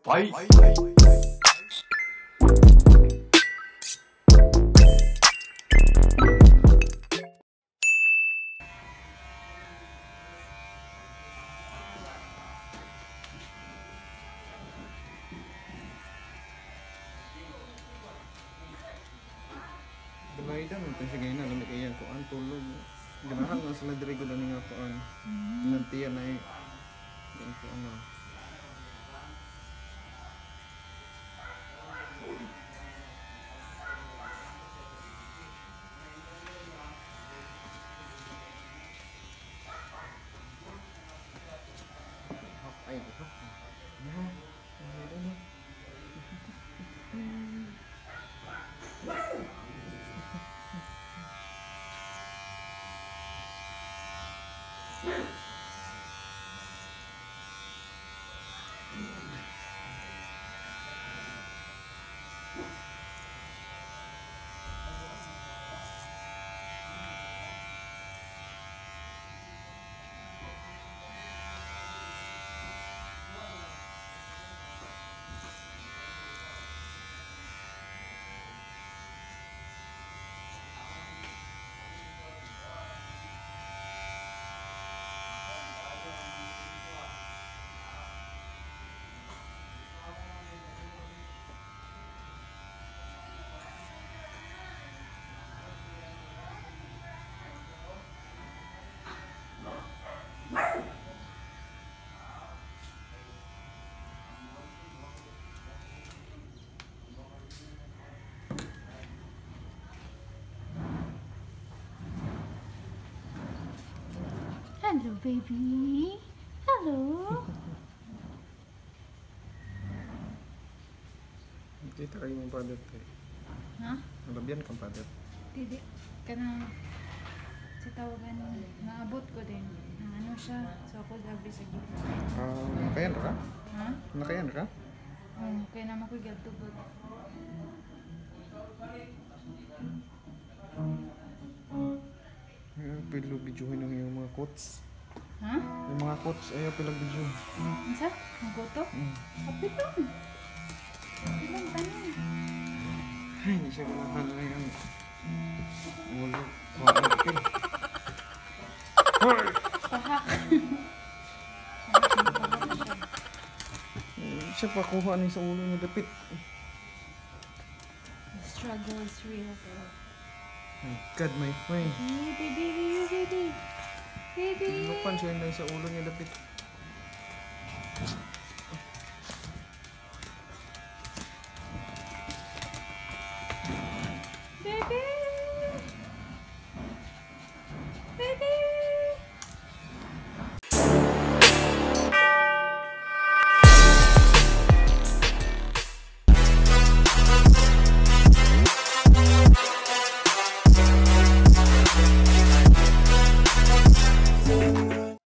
Fight! Balay dah nanti sige na lamig kaya ko ang tulog. Ganahan nga sila diri ko dani nga kuan. Nantiyan ay ganito ano. Ay, ito. Hello, baby. Hello. Kita kayo mong padat eh. Ha? Malabyan kang padat. Didi. Kanang sa tawagan naabot ko din. Ano siya? So ako gabi sa gito. Nakayan ka? Ha? Nakayan ka? Kaya naman ko gatubot. Pilo videohin ng yung mga quotes. Ha? Yung mga quotes ayaw pilang video. Isa? Magoto? Kapit doon. Ilang tanin. Ay, hindi siya kalahan na yan. Wala. Wakapil. Hoy! Pahak. Siya pa kuha niya sa ulo niya dapit. The struggle is real, girl. My God, my friend. Baby, baby, baby. Baby. Lupan siya na sa ulo niya dapit.